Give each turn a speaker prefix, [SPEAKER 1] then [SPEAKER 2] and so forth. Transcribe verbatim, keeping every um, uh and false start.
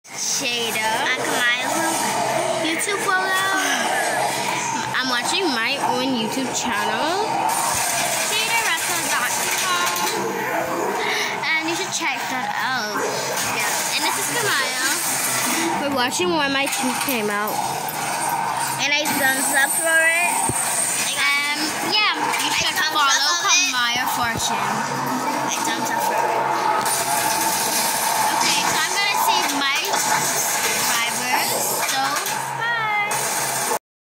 [SPEAKER 1] Shada. I'm Kamaya's YouTube photo. I'm watching my own YouTube channel. Shada Russell dot com. And you should check that out. Yeah. And this is Kamaya. We're watching when my tooth came out. And I thumbs up for it. Um, yeah, you should follow Kamaya Fortune.